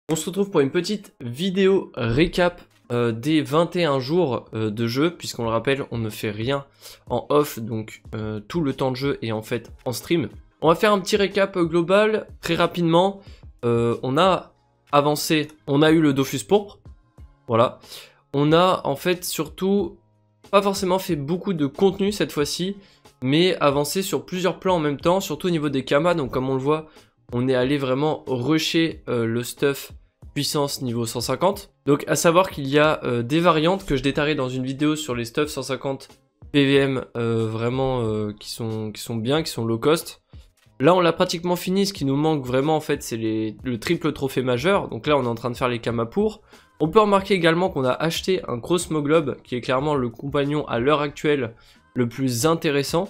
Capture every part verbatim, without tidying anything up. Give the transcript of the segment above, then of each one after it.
On se retrouve pour une petite vidéo récap euh, des vingt et un jours euh, de jeu, puisqu'on le rappelle, on ne fait rien en off, donc euh, tout le temps de jeu est en fait en stream. On va faire un petit récap global, très rapidement. Euh, on a avancé, on a eu le Dofus pourpre, voilà. On a en fait surtout pas forcément fait beaucoup de contenu cette fois-ci, mais avancé sur plusieurs plans en même temps, surtout au niveau des kamas. Donc comme on le voit, on est allé vraiment rusher euh, le stuff puissance niveau cent cinquante. Donc à savoir qu'il y a euh, des variantes que je détaillerai dans une vidéo sur les stuff cent cinquante P V M euh, vraiment euh, qui, sont, qui sont bien, qui sont low cost. Là on l'a pratiquement fini, ce qui nous manque vraiment en fait c'est le triple trophée majeur. Donc là on est en train de faire les kamas pour. On peut remarquer également qu'on a acheté un Cosmoglobe qui est clairement le compagnon à l'heure actuelle le plus intéressant.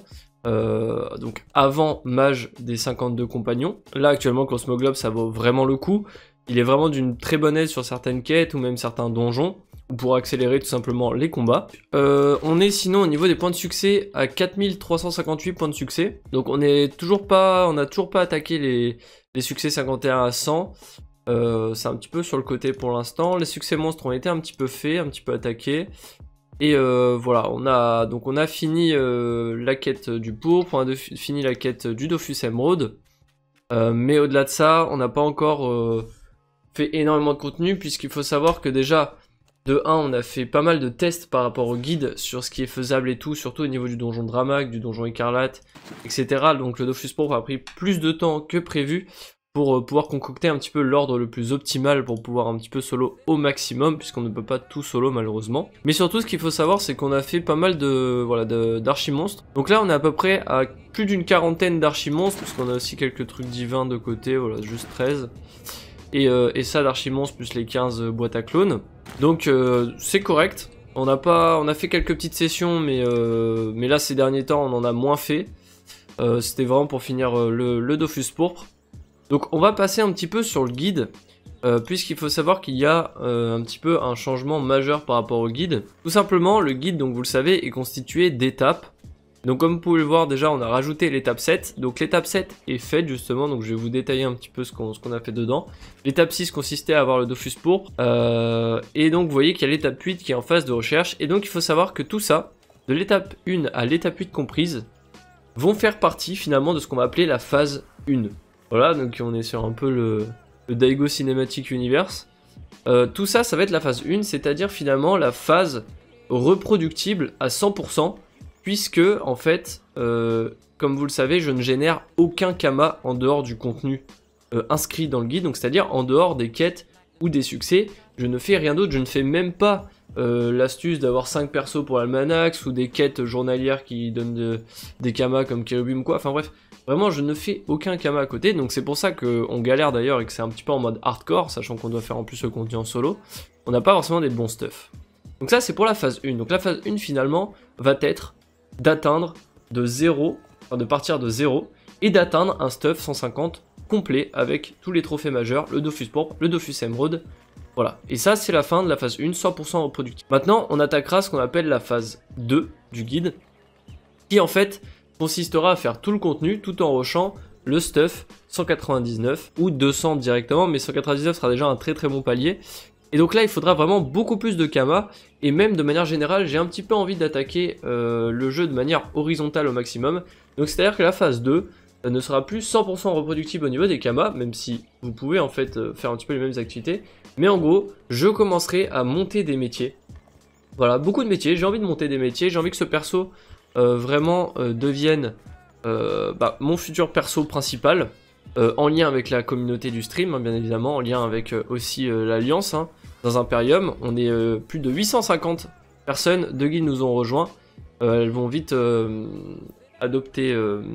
Euh, donc avant mage des cinquante-deux compagnons. Là actuellement Cosmoglobe ça vaut vraiment le coup. Il est vraiment d'une très bonne aide sur certaines quêtes ou même certains donjons, ou pour accélérer tout simplement les combats. Euh, on est sinon au niveau des points de succès à quatre mille trois cent cinquante-huit points de succès. Donc on est toujours pas, on n'a toujours pas attaqué les, les succès cinquante et un à cent. Euh, c'est un petit peu sur le côté pour l'instant. Les succès monstres ont été un petit peu faits, un petit peu attaqués. Et euh, voilà, on a donc on a fini euh, la quête du pourpre, on a fini la quête du Dofus Emerald. Euh, mais au-delà de ça, on n'a pas encore euh, fait énormément de contenu, puisqu'il faut savoir que déjà, de un, on a fait pas mal de tests par rapport au guide sur ce qui est faisable et tout, surtout au niveau du donjon Dramac, du donjon Écarlate, et cetera. Donc le Dofus pourpre a pris plus de temps que prévu pour euh, pouvoir concocter un petit peu l'ordre le plus optimal pour pouvoir un petit peu solo au maximum, puisqu'on ne peut pas tout solo malheureusement. Mais surtout ce qu'il faut savoir c'est qu'on a fait pas mal de voilà d'archimonstres. Donc là on est à peu près à plus d'une quarantaine d'archimonstres, puisqu'on a aussi quelques trucs divins de côté, voilà juste treize. Et, euh, et ça d'archimonstres plus les quinze boîtes à clones. Donc euh, c'est correct. On a, pas, on a fait quelques petites sessions, mais, euh, mais là ces derniers temps on en a moins fait. Euh, C'était vraiment pour finir euh, le, le Dofus pourpre. Donc on va passer un petit peu sur le guide, euh, puisqu'il faut savoir qu'il y a euh, un petit peu un changement majeur par rapport au guide. Tout simplement, le guide, donc vous le savez, est constitué d'étapes. Donc comme vous pouvez le voir, déjà on a rajouté l'étape sept. Donc l'étape sept est faite justement, donc je vais vous détailler un petit peu ce qu'on ce qu'on a fait dedans. L'étape six consistait à avoir le Dofus pourpre. Euh, et donc vous voyez qu'il y a l'étape huit qui est en phase de recherche. Et donc il faut savoir que tout ça, de l'étape un à l'étape huit comprise, vont faire partie finalement de ce qu'on va appeler la phase un. Voilà, donc on est sur un peu le, le Daigo Cinematic Universe. Euh, tout ça, ça va être la phase un, c'est-à-dire finalement la phase reproductible à cent pour cent, puisque, en fait, euh, comme vous le savez, je ne génère aucun kama en dehors du contenu euh, inscrit dans le guide, donc c'est-à-dire en dehors des quêtes ou des succès, je ne fais rien d'autre, je ne fais même pas euh, l'astuce d'avoir cinq persos pour l'Almanax, ou des quêtes journalières qui donnent de, des kamas comme Cherubim quoi, enfin bref. Vraiment, je ne fais aucun kama à côté, donc c'est pour ça qu'on galère d'ailleurs et que c'est un petit peu en mode hardcore, sachant qu'on doit faire en plus le contenu en solo. On n'a pas forcément des bons stuff. Donc ça, c'est pour la phase un. Donc la phase un, finalement, va être d'atteindre de zéro, enfin de partir de zéro, et d'atteindre un stuff cent cinquante complet avec tous les trophées majeurs, le Dofus pourpre, le Dofus Emerald. Voilà. Et ça, c'est la fin de la phase un, cent pour cent reproductive. Maintenant, on attaquera ce qu'on appelle la phase deux du guide, qui en fait consistera à faire tout le contenu tout en rushant le stuff cent quatre-vingt-dix-neuf ou deux cents directement, mais cent quatre-vingt-dix-neuf sera déjà un très très bon palier. Et donc là il faudra vraiment beaucoup plus de kama, et même de manière générale j'ai un petit peu envie d'attaquer euh, le jeu de manière horizontale au maximum. Donc c'est à dire que la phase deux euh, ne sera plus cent pour cent reproductible au niveau des kamas, même si vous pouvez en fait euh, faire un petit peu les mêmes activités. Mais en gros je commencerai à monter des métiers. Voilà, beaucoup de métiers, j'ai envie de monter des métiers, j'ai envie que ce perso Euh, vraiment euh, deviennent euh, bah, mon futur perso principal, euh, en lien avec la communauté du stream, hein, bien évidemment, en lien avec euh, aussi euh, l'Alliance, hein, dans Imperium. On est euh, plus de huit cent cinquante personnes de guild nous ont rejoints. Euh, elles vont vite euh, adopter euh,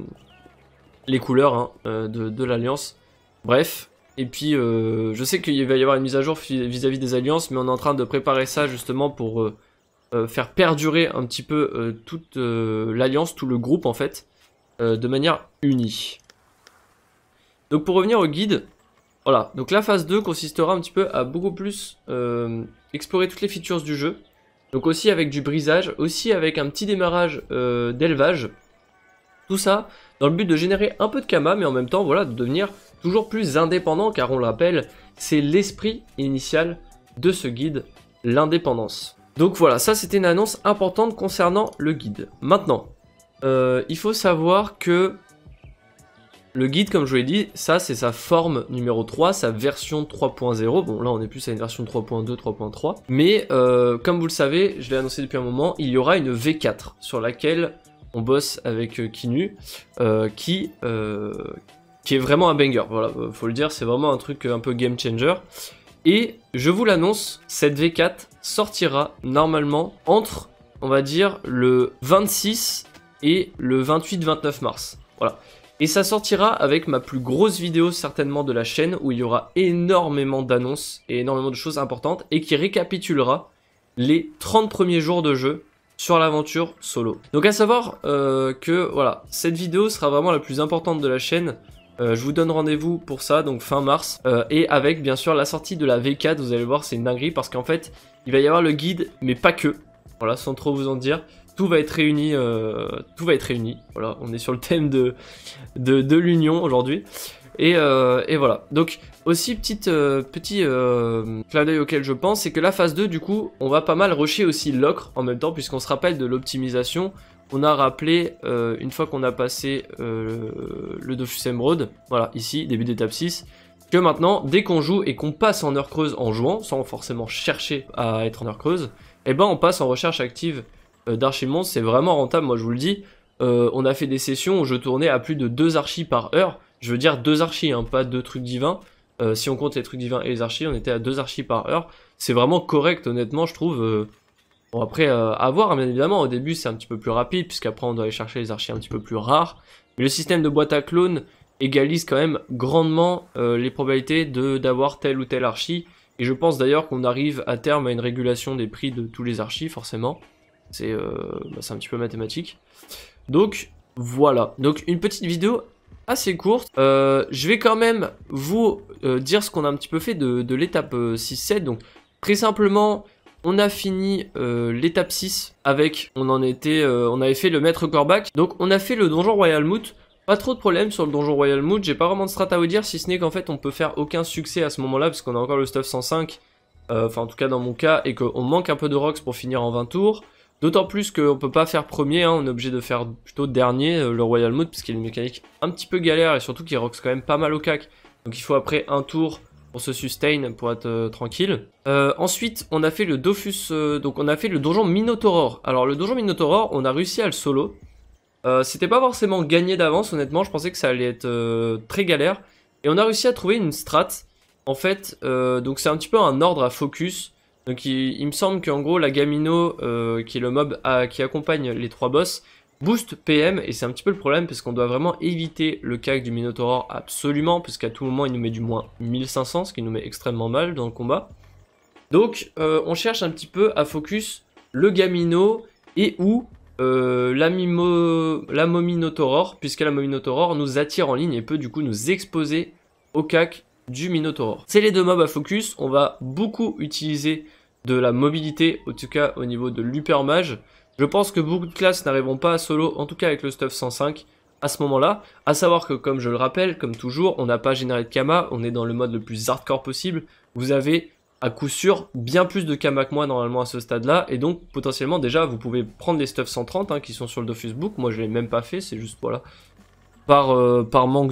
les couleurs hein, euh, de, de l'Alliance. Bref, et puis euh, je sais qu'il va y avoir une mise à jour vis-à-vis des Alliances, mais on est en train de préparer ça justement pour Euh, Euh, faire perdurer un petit peu euh, toute euh, l'alliance, tout le groupe en fait, euh, de manière unie. Donc pour revenir au guide, voilà, donc la phase deux consistera un petit peu à beaucoup plus euh, explorer toutes les features du jeu, donc aussi avec du brisage, aussi avec un petit démarrage euh, d'élevage, tout ça dans le but de générer un peu de kama, mais en même temps voilà, de devenir toujours plus indépendant, car on le rappelle, c'est l'esprit initial de ce guide, l'indépendance. Donc voilà, ça c'était une annonce importante concernant le guide. Maintenant, euh, il faut savoir que le guide, comme je vous l'ai dit, ça c'est sa forme numéro trois, sa version trois point zéro. Bon là on est plus à une version trois point deux, trois point trois. Mais euh, comme vous le savez, je l'ai annoncé depuis un moment, il y aura une V quatre sur laquelle on bosse avec euh, Kinu, euh, qui, euh, qui est vraiment un banger. Voilà, faut le dire, c'est vraiment un truc un peu game changer. Et je vous l'annonce, cette V quatre sortira normalement entre, on va dire, le vingt-six et le vingt-huit vingt-neuf mars. Voilà. Et ça sortira avec ma plus grosse vidéo certainement de la chaîne, où il y aura énormément d'annonces et énormément de choses importantes, et qui récapitulera les trente premiers jours de jeu sur l'aventure solo. Donc à savoir euh, que voilà, cette vidéo sera vraiment la plus importante de la chaîne. Euh, je vous donne rendez-vous pour ça, donc fin mars, euh, et avec bien sûr la sortie de la V quatre, vous allez voir c'est une dinguerie, parce qu'en fait, il va y avoir le guide, mais pas que, voilà, sans trop vous en dire. Tout va être réuni, euh, tout va être réuni. Voilà, on est sur le thème de, de, de l'union aujourd'hui. Et, euh, et voilà. Donc, aussi, petite, euh, petit euh, clin d'œil auquel je pense, c'est que la phase deux, du coup, on va pas mal rusher aussi l'ocre en même temps, puisqu'on se rappelle de l'optimisation. On a rappelé, euh, une fois qu'on a passé euh, le Dofus Emerald, voilà, ici, début d'étape six, que maintenant, dès qu'on joue et qu'on passe en heure creuse en jouant, sans forcément chercher à être en heure creuse, eh ben on passe en recherche active d'archimonstres. C'est vraiment rentable, moi je vous le dis. Euh, on a fait des sessions où je tournais à plus de deux archis par heure. Je veux dire deux archis, hein, pas deux trucs divins. Euh, si on compte les trucs divins et les archis, on était à deux archis par heure. C'est vraiment correct, honnêtement, je trouve. Euh... Bon, après, euh, à voir, bien évidemment. Au début, c'est un petit peu plus rapide, puisqu'après, on doit aller chercher les archis un petit peu plus rares. Mais le système de boîte à clones égalise quand même grandement euh, les probabilités de d'avoir tel ou tel archi. Et je pense d'ailleurs qu'on arrive à terme à une régulation des prix de tous les archis, forcément. C'est euh, bah, un petit peu mathématique. Donc voilà, donc une petite vidéo assez courte. Euh, je vais quand même vous euh, dire ce qu'on a un petit peu fait de, de l'étape euh, six sept. Donc très simplement, on a fini euh, l'étape six avec, on en était, euh, on avait fait le maître Corbac. Donc on a fait le donjon Royal Moot. Pas trop de problème sur le donjon Royal Moot. J'ai pas vraiment de strat à vous dire, si ce n'est qu'en fait on peut faire aucun succès à ce moment là, parce qu'on a encore le stuff cent cinq. Euh, enfin en tout cas dans mon cas, et qu'on manque un peu de rocks pour finir en vingt tours. D'autant plus qu'on peut pas faire premier, hein, on est obligé de faire plutôt dernier, euh, le Royal Moot, parce qu'il y a une mécanique un petit peu galère, et surtout qu'il rocks quand même pas mal au cac. Donc il faut après un tour pour se sustain, pour être euh, tranquille. Euh, ensuite, on a fait le Dofus, euh, donc on a fait le donjon Minotauror. Alors le donjon Minotauror, on a réussi à le solo. Euh, C'était pas forcément gagné d'avance, honnêtement, je pensais que ça allait être euh, très galère. Et on a réussi à trouver une strat, en fait, euh, donc c'est un petit peu un ordre à focus. Donc il, il me semble qu'en gros la Gamino, euh, qui est le mob à, qui accompagne les trois boss, boost P M, et c'est un petit peu le problème parce qu'on doit vraiment éviter le cac du Minotauror absolument, parce qu'à tout moment il nous met du moins mille cinq cents, ce qui nous met extrêmement mal dans le combat. Donc euh, on cherche un petit peu à focus le Gamino et ou euh, la, Mimo, la Mominotauror, puisque la Mominotauror nous attire en ligne et peut du coup nous exposer au cac du Minotauror. C'est les deux mobs à focus, on va beaucoup utiliser de la mobilité, en tout cas au niveau de l'Hypermage. Je pense que beaucoup de classes n'arriveront pas à solo, en tout cas avec le stuff cent cinq, à ce moment-là. À savoir que, comme je le rappelle, comme toujours, on n'a pas généré de Kama, on est dans le mode le plus hardcore possible. Vous avez à coup sûr bien plus de Kama que moi normalement à ce stade-là, et donc potentiellement déjà vous pouvez prendre les stuff cent trente hein, qui sont sur le Dofus Book. Moi je l'ai même pas fait, c'est juste voilà. Par, euh, par manque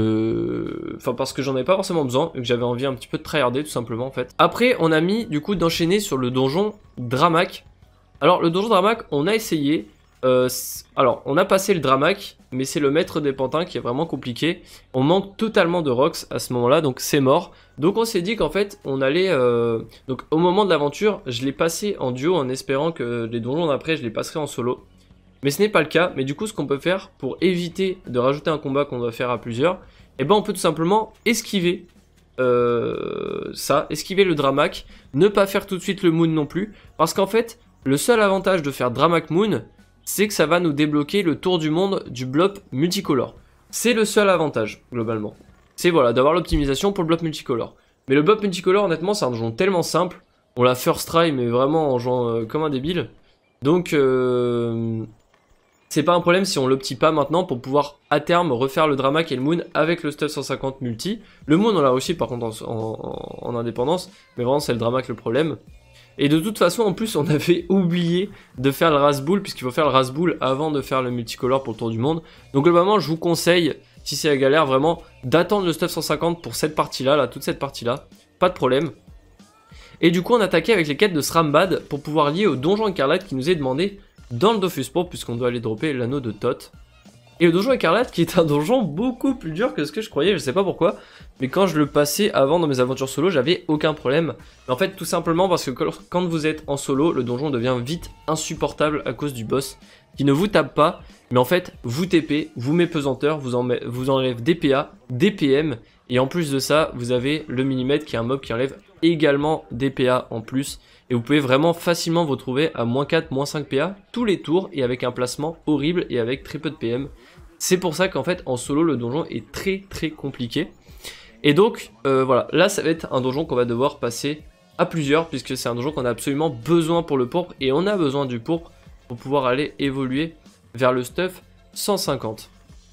de... Enfin, parce que j'en avais pas forcément besoin, et que j'avais envie un petit peu de tryharder, tout simplement, en fait. Après, on a mis, du coup, d'enchaîner sur le donjon Dramac. Alors, le donjon Dramac, on a essayé. Euh, alors, on a passé le Dramac, mais c'est le maître des pantins qui est vraiment compliqué. On manque totalement de rocks à ce moment-là, donc c'est mort. Donc, on s'est dit qu'en fait, on allait... Euh... Donc, au moment de l'aventure, je l'ai passé en duo, en espérant que les donjons d'après, je les passerai en solo. Mais ce n'est pas le cas, mais du coup ce qu'on peut faire pour éviter de rajouter un combat qu'on doit faire à plusieurs, eh ben on peut tout simplement esquiver euh, ça, esquiver le Dramac, ne pas faire tout de suite le Moon non plus, parce qu'en fait, le seul avantage de faire Dramac Moon, c'est que ça va nous débloquer le tour du monde du blob multicolore. C'est le seul avantage, globalement. C'est voilà, d'avoir l'optimisation pour le blob multicolore. Mais le blob multicolore, honnêtement, c'est un donjon tellement simple, on l'a first try, mais vraiment en jouant euh, comme un débile. Donc... Euh... c'est pas un problème si on l'optit pas maintenant pour pouvoir à terme refaire le Dramac et le Moon avec le stuff cent cinquante multi. Le Moon on l'a aussi par contre en, en, en indépendance, mais vraiment c'est le Dramac le problème. Et de toute façon en plus on avait oublié de faire le Razbool, puisqu'il faut faire le Razbool avant de faire le multicolore pour le tour du monde. Donc globalement je vous conseille, si c'est la galère vraiment, d'attendre le stuff cent cinquante pour cette partie là, là, toute cette partie là, pas de problème. Et du coup on attaquait avec les quêtes de Srambad pour pouvoir lier au donjon écarlate qui nous est demandé dans le Dofus Pourpre, puisqu'on doit aller dropper l'anneau de Thoth. Et le donjon écarlate qui est un donjon beaucoup plus dur que ce que je croyais, je sais pas pourquoi, mais quand je le passais avant dans mes aventures solo, j'avais aucun problème. Mais en fait tout simplement parce que quand vous êtes en solo, le donjon devient vite insupportable à cause du boss, qui ne vous tape pas, mais en fait vous T P, vous met pesanteur, vous, en vous enlève des P A, des P M, et en plus de ça, vous avez le millimètre qui est un mob qui enlève également des P A en plus, et vous pouvez vraiment facilement vous retrouver à moins quatre, moins cinq P A tous les tours, et avec un placement horrible et avec très peu de P M. C'est pour ça qu'en fait en solo le donjon est très très compliqué. Et donc euh, voilà, là ça va être un donjon qu'on va devoir passer à plusieurs, puisque c'est un donjon qu'on a absolument besoin pour le pourpre, et on a besoin du pourpre pour pouvoir aller évoluer vers le stuff cent cinquante.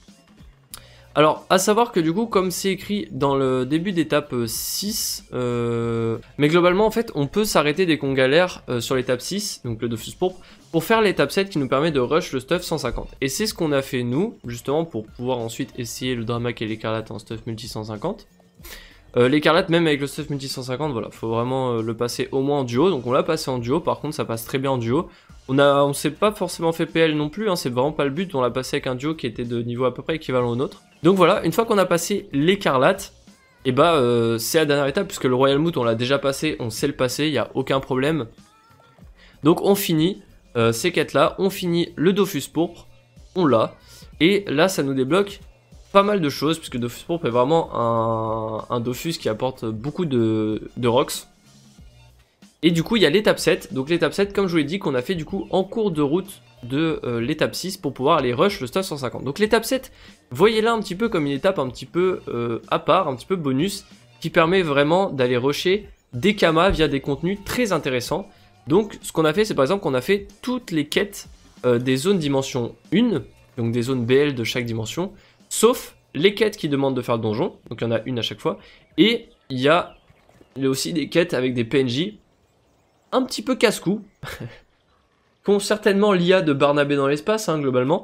Alors, à savoir que du coup, comme c'est écrit dans le début d'étape six, euh... mais globalement, en fait, on peut s'arrêter dès qu'on galère euh, sur l'étape six, donc le Dofus Pourpre, pour faire l'étape sept qui nous permet de rush le stuff cent cinquante. Et c'est ce qu'on a fait nous, justement, pour pouvoir ensuite essayer le Dramac et l'écarlate en stuff multi cent cinquante. Euh, l'écarlate, même avec le stuff multi cent cinquante, voilà, faut vraiment euh, le passer au moins en duo, donc on l'a passé en duo, par contre, ça passe très bien en duo. On a, on s'est pas forcément fait P L non plus, hein, c'est vraiment pas le but, on l'a passé avec un duo qui était de niveau à peu près équivalent au nôtre. Donc voilà, une fois qu'on a passé l'écarlate, et bah euh, c'est la dernière étape, puisque le Royal Moot on l'a déjà passé, on sait le passer, il n'y a aucun problème. Donc on finit euh, ces quêtes là, on finit le Dofus Pourpre, on l'a, et là ça nous débloque pas mal de choses, puisque Dofus Pourpre est vraiment un, un Dofus qui apporte beaucoup de, de rocks. Et du coup il y a l'étape sept, donc l'étape sept comme je vous l'ai dit qu'on a fait du coup en cours de route de euh, l'étape six pour pouvoir aller rush le stuff cent cinquante. Donc l'étape sept, voyez-la un petit peu comme une étape un petit peu euh, à part, un petit peu bonus, qui permet vraiment d'aller rusher des kamas via des contenus très intéressants. Donc ce qu'on a fait c'est par exemple qu'on a fait toutes les quêtes euh, des zones dimension un, donc des zones B L de chaque dimension, sauf les quêtes qui demandent de faire le donjon, donc il y en a une à chaque fois, et il y a, il y a aussi des quêtes avec des P N J un petit peu casse-cou, qui ont certainement l'I A de Barnabé dans l'espace, hein, globalement.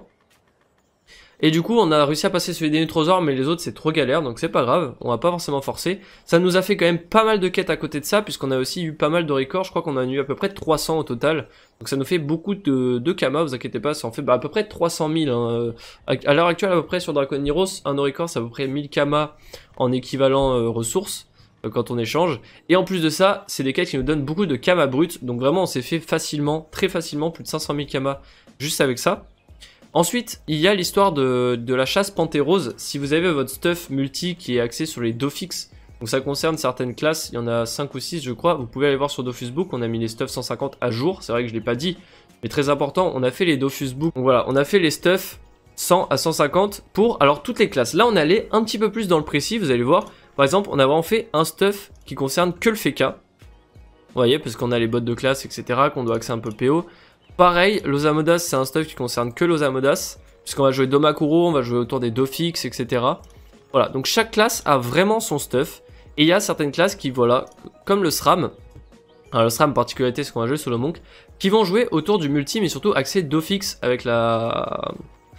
Et du coup, on a réussi à passer celui des Neutrosaures, mais les autres, c'est trop galère, donc c'est pas grave, on va pas forcément forcer. Ça nous a fait quand même pas mal de quêtes à côté de ça, puisqu'on a aussi eu pas mal de records, je crois qu'on a eu à peu près trois cents au total. Donc ça nous fait beaucoup de, de kamas, vous inquiétez pas, ça en fait bah, à peu près trois cent mille. Hein. À l'heure actuelle, à peu près sur Dracon Heroes, un record, c'est à peu près mille kamas en équivalent euh, ressources. Quand on échange, et en plus de ça c'est des quêtes qui nous donnent beaucoup de kamas bruts, donc vraiment on s'est fait facilement, très facilement plus de cinq cent mille kamas juste avec ça. Ensuite il y a l'histoire de, de la chasse Pantérose. Si vous avez votre stuff multi qui est axé sur les Dofix, donc ça concerne certaines classes, il y en a cinq ou six je crois, vous pouvez aller voir sur Dofus Book, on a mis les stuff cent cinquante à jour, c'est vrai que je l'ai pas dit, mais très important, on a fait les Dofus Book, donc voilà, on a fait les stuff cent à cent cinquante pour alors toutes les classes. Là on allait un petit peu plus dans le précis, vous allez voir. Par exemple, on a vraiment fait un stuff qui concerne que le Feka. Vous voyez, parce qu'on a les bots de classe, et cetera, qu'on doit axer un peu P O. Pareil, l'Osamodas, c'est un stuff qui concerne que l'Osamodas, puisqu'on va jouer Domakuro, on va jouer autour des Dofix, et cetera. Voilà, donc chaque classe a vraiment son stuff. Et il y a certaines classes qui, voilà, comme le SRAM, alors le SRAM, particularité, c'est qu'on va jouer Solo Monk, qui vont jouer autour du multi, mais surtout axé Dofix avec la...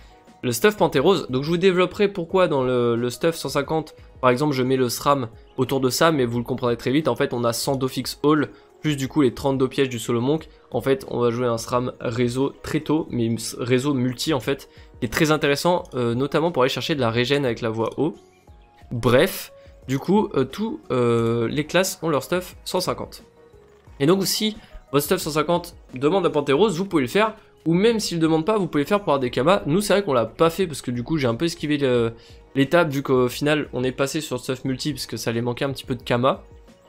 le stuff Pantérose. Donc je vous développerai pourquoi dans le, le stuff cent cinquante, par exemple je mets le SRAM autour de ça, mais vous le comprendrez très vite. En fait on a cent Dofix All, plus du coup les trente-deux pièges du Solo Monk. En fait on va jouer un SRAM réseau très tôt, mais réseau multi en fait, qui est très intéressant, euh, notamment pour aller chercher de la régène avec la voie haut. Bref, du coup euh, tous euh, les classes ont leur stuff cent cinquante. Et donc si votre stuff cent cinquante demande à Pantérose, vous pouvez le faire. Ou même s'il ne demande pas, vous pouvez le faire pour avoir des kamas. Nous, c'est vrai qu'on l'a pas fait parce que du coup, j'ai un peu esquivé l'étape vu qu'au final, on est passé sur le stuff multi parce que ça allait manquer un petit peu de kamas.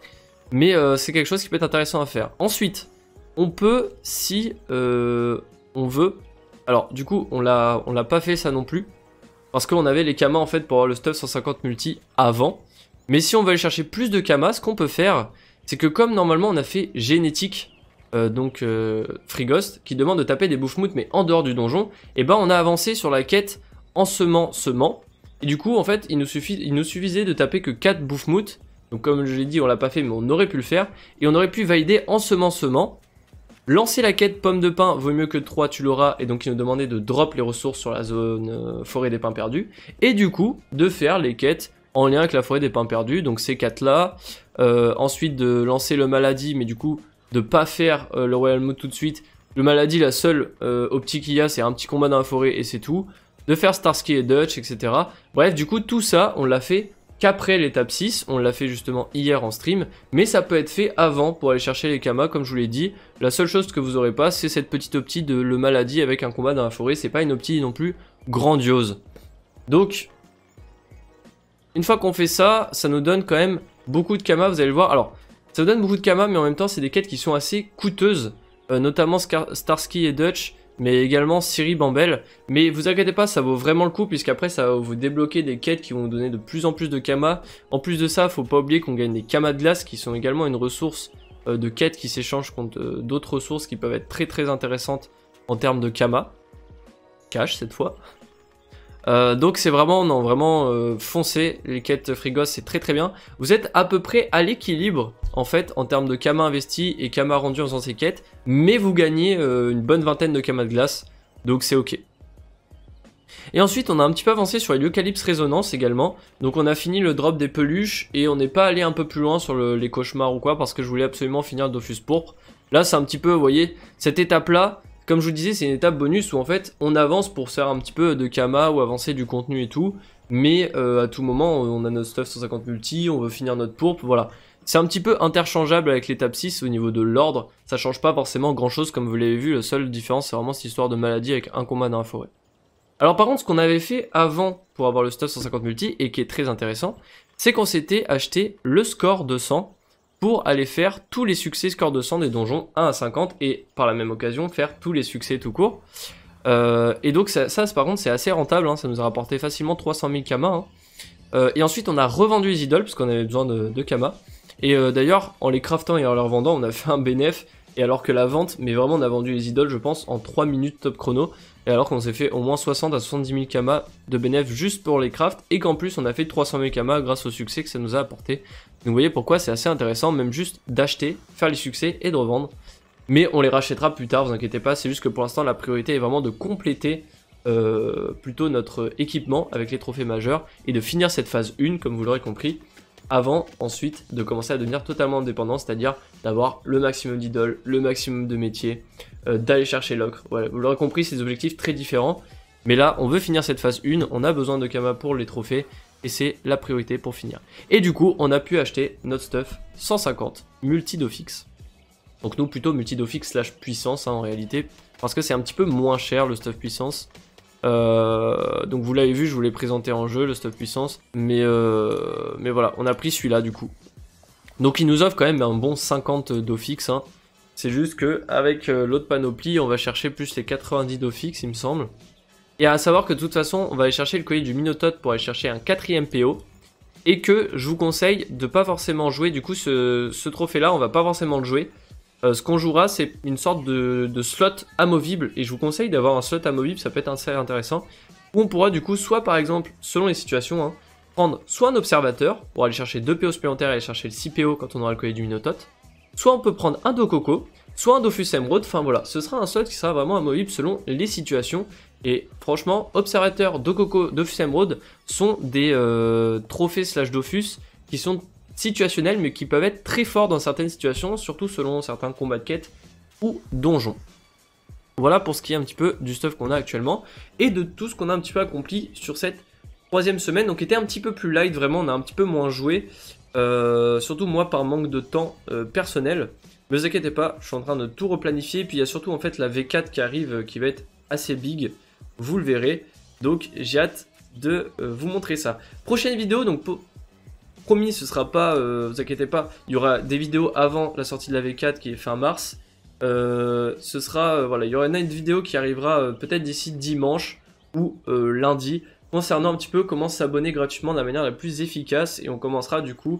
Mais euh, c'est quelque chose qui peut être intéressant à faire. Ensuite, on peut, si euh, on veut... Alors, du coup, on l'a on l'a pas fait ça non plus. Parce qu'on avait les kamas en fait pour avoir le stuff cent cinquante multi avant. Mais si on veut aller chercher plus de kamas, ce qu'on peut faire, c'est que comme normalement on a fait génétique euh, donc euh, Frigost, qui demande de taper des Bouffmoutes mais en dehors du donjon, et ben on a avancé sur la quête ensemencement. Et du coup, en fait, il nous, suffit, il nous suffisait de taper que quatre Bouffmoutes. Donc comme je l'ai dit, on l'a pas fait, mais on aurait pu le faire. Et on aurait pu valider ensemencement. Lancer la quête pomme de pin, vaut mieux que trois, tu l'auras. Et donc il nous demandait de drop les ressources sur la zone euh, forêt des pins perdus. Et du coup, de faire les quêtes en lien avec la forêt des pins perdus. Donc ces quatre là. Euh, ensuite de lancer le maladie, mais du coup, de pas faire euh, le Royal Mode tout de suite. Le maladie, la seule euh, optique qu'il y a, c'est un petit combat dans la forêt et c'est tout. De faire Starsky et Dutch, et cetera. Bref, du coup, tout ça, on l'a fait qu'après l'étape six. On l'a fait justement hier en stream. Mais ça peut être fait avant pour aller chercher les kamas, comme je vous l'ai dit. La seule chose que vous aurez pas, c'est cette petite optie de le maladie avec un combat dans la forêt. C'est pas une optie non plus grandiose. Donc, une fois qu'on fait ça, ça nous donne quand même beaucoup de kamas, vous allez le voir. Alors, ça nous donne beaucoup de kamas, mais en même temps, c'est des quêtes qui sont assez coûteuses. Euh, notamment Scar Starsky et Dutch, mais également Siri Bambel. Mais vous inquiétez pas, ça vaut vraiment le coup, puisqu'après ça va vous débloquer des quêtes qui vont vous donner de plus en plus de kamas. En plus de ça, faut pas oublier qu'on gagne des kamas de glace, qui sont également une ressource euh, de quêtes qui s'échangent contre euh, d'autres ressources qui peuvent être très très intéressantes en termes de kamas. Cash cette fois. Euh, donc c'est vraiment, non, vraiment euh, foncez, les quêtes Frigos, c'est très très bien. Vous êtes à peu près à l'équilibre, en fait, en termes de kamas investis et kamas rendus en faisant ces quêtes, mais vous gagnez euh, une bonne vingtaine de kamas de glace, donc c'est ok. Et ensuite, on a un petit peu avancé sur l'Eucalypse Résonance également, donc on a fini le drop des peluches, et on n'est pas allé un peu plus loin sur le, les cauchemars ou quoi, parce que je voulais absolument finir le Dofus Pourpre. Là, c'est un petit peu, vous voyez, cette étape-là, comme je vous disais, c'est une étape bonus où en fait on avance pour faire un petit peu de kama ou avancer du contenu et tout, mais euh, à tout moment on a notre stuff cent cinquante multi, on veut finir notre pourpre, voilà. C'est un petit peu interchangeable avec l'étape six au niveau de l'ordre, ça change pas forcément grand chose comme vous l'avez vu, la seule différence c'est vraiment cette histoire de maladie avec un combat dans la forêt. Alors par contre ce qu'on avait fait avant pour avoir le stuff cent cinquante multi et qui est très intéressant, c'est qu'on s'était acheté le score deux cents pour aller faire tous les succès score deux cents des donjons un à cinquante et par la même occasion faire tous les succès tout court. Euh, et donc ça, ça par contre c'est assez rentable, hein, ça nous a rapporté facilement trois cent mille kamas. Hein. Euh, et ensuite on a revendu les idoles parce qu'on avait besoin de, de kamas. Et euh, d'ailleurs en les craftant et en les revendant on a fait un bénéf. Et alors que la vente, mais vraiment on a vendu les idoles je pense en trois minutes top chrono. Et alors qu'on s'est fait au moins soixante à soixante-dix mille kamas de bénéf juste pour les crafts. Et qu'en plus on a fait trois cent mille kamas grâce au succès que ça nous a apporté. Donc vous voyez pourquoi c'est assez intéressant même juste d'acheter, faire les succès et de revendre. Mais on les rachètera plus tard, vous inquiétez pas. C'est juste que pour l'instant la priorité est vraiment de compléter euh, plutôt notre équipement avec les trophées majeurs. Et de finir cette phase un comme vous l'aurez compris. Avant ensuite de commencer à devenir totalement indépendant, c'est-à-dire d'avoir le maximum d'idoles, le maximum de métiers, euh, d'aller chercher l'ocre. Voilà, vous l'aurez compris, c'est des objectifs très différents. Mais là, on veut finir cette phase un, on a besoin de kamas pour les trophées, et c'est la priorité pour finir. Et du coup, on a pu acheter notre stuff cent cinquante, multi-dofix. Donc nous, plutôt multi-dofix slash puissance hein, en réalité, parce que c'est un petit peu moins cher le stuff puissance. Euh, donc vous l'avez vu, je vous l'ai présenté en jeu, le stuff puissance, mais, euh, mais voilà, on a pris celui-là du coup. Donc il nous offre quand même un bon cinquante d'Ofix, hein. C'est juste que avec euh, l'autre panoplie, on va chercher plus les quatre-vingt-dix d'Ofix, il me semble. Et à savoir que de toute façon, on va aller chercher le collier du Minotaure pour aller chercher un quatrième P O, et que je vous conseille de pas forcément jouer, du coup ce, ce trophée-là, on va pas forcément le jouer. Euh, ce qu'on jouera, c'est une sorte de, de slot amovible, et je vous conseille d'avoir un slot amovible, ça peut être assez intéressant, où on pourra du coup, soit par exemple, selon les situations, hein, prendre soit un observateur, pour aller chercher deux P O supplémentaires et aller chercher le six P O quand on aura le collier du Minotaure, soit on peut prendre un Dokoko, soit un Dofus Emerald, enfin voilà, ce sera un slot qui sera vraiment amovible selon les situations, et franchement, observateur, Dokoko, Dofus Emerald sont des euh, trophées slash Dofus qui sont situationnels mais qui peuvent être très forts dans certaines situations, surtout selon certains combats de quête ou donjons. Voilà pour ce qui est un petit peu du stuff qu'on a actuellement et de tout ce qu'on a un petit peu accompli sur cette troisième semaine, donc était un petit peu plus light, vraiment on a un petit peu moins joué, euh, surtout moi par manque de temps euh, personnel. Ne vous inquiétez pas, je suis en train de tout replanifier, puis il y a surtout en fait la V quatre qui arrive euh, qui va être assez big, vous le verrez, donc j'ai hâte de euh, vous montrer ça. Prochaine vidéo, donc pour promis, ce sera pas, euh, vous inquiétez pas, il y aura des vidéos avant la sortie de la V quatre qui est fin mars. Euh, ce sera, euh, voilà, il y aura une autre vidéo qui arrivera euh, peut-être d'ici dimanche ou euh, lundi, concernant un petit peu comment s'abonner gratuitement de la manière la plus efficace. Et on commencera du coup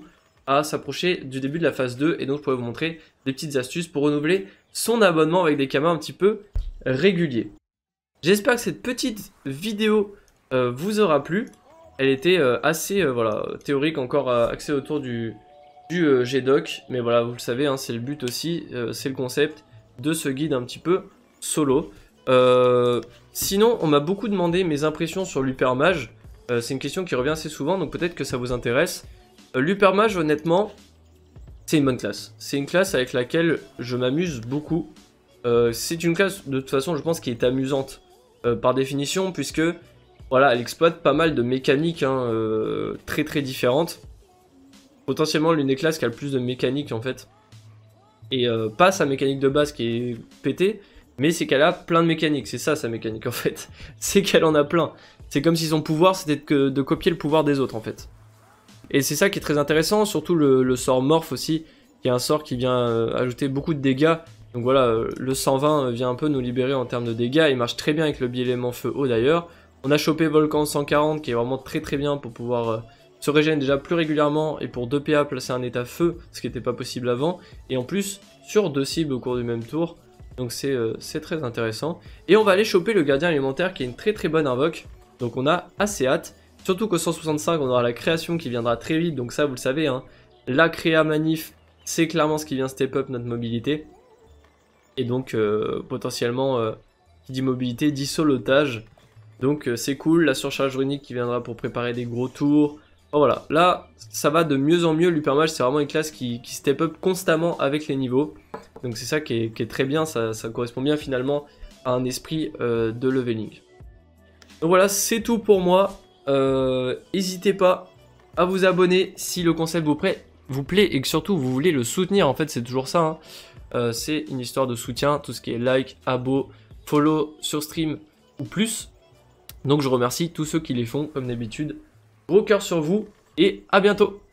à s'approcher du début de la phase deux et donc je pourrais vous montrer des petites astuces pour renouveler son abonnement avec des camas un petit peu réguliers. J'espère que cette petite vidéo euh, vous aura plu. Elle était euh, assez euh, voilà, théorique, encore euh, axée autour du, du euh, G doc, mais voilà, vous le savez, hein, c'est le but aussi, euh, c'est le concept de ce guide un petit peu solo. Euh, sinon, on m'a beaucoup demandé mes impressions sur l'Hypermage. Euh, c'est une question qui revient assez souvent, donc peut-être que ça vous intéresse. Euh, L'Hypermage, honnêtement, c'est une bonne classe. C'est une classe avec laquelle je m'amuse beaucoup. Euh, c'est une classe, de toute façon, je pense, qui est amusante euh, par définition, puisque voilà, elle exploite pas mal de mécaniques hein, euh, très très différentes. Potentiellement l'une des classes qui a le plus de mécaniques en fait. Et euh, pas sa mécanique de base qui est pétée, mais c'est qu'elle a plein de mécaniques. C'est ça sa mécanique en fait. C'est qu'elle en a plein. C'est comme si son pouvoir c'était de, de copier le pouvoir des autres en fait. Et c'est ça qui est très intéressant, surtout le, le sort Morph aussi, qui est un sort qui vient euh, ajouter beaucoup de dégâts. Donc voilà, euh, le cent vingt vient un peu nous libérer en termes de dégâts. Il marche très bien avec le bi-élément feu eau d'ailleurs. On a chopé Volcan cent quarante qui est vraiment très très bien pour pouvoir euh, se régénérer déjà plus régulièrement et pour deux P A placer un état feu, ce qui n'était pas possible avant. Et en plus sur deux cibles au cours du même tour, donc c'est euh, très intéressant. Et on va aller choper le gardien élémentaire qui est une très très bonne invoque, donc on a assez hâte. Surtout qu'au cent soixante-cinq on aura la création qui viendra très vite, donc ça vous le savez, hein, la créa manif c'est clairement ce qui vient step up notre mobilité. Et donc euh, potentiellement, euh, qui dit mobilité dit solotage. Donc euh, c'est cool, la surcharge runique qui viendra pour préparer des gros tours. Bon, voilà, là ça va de mieux en mieux, l'Hypermage c'est vraiment une classe qui, qui step up constamment avec les niveaux. Donc c'est ça qui est, qui est très bien, ça, ça correspond bien finalement à un esprit euh, de leveling. Donc voilà, c'est tout pour moi. N'hésitez euh, pas à vous abonner si le concept vous plaît, vous plaît et que surtout vous voulez le soutenir, en fait c'est toujours ça. Hein. Euh, c'est une histoire de soutien, tout ce qui est like, abo, follow sur stream ou plus. Donc je remercie tous ceux qui les font comme d'habitude. Gros cœur sur vous et à bientôt.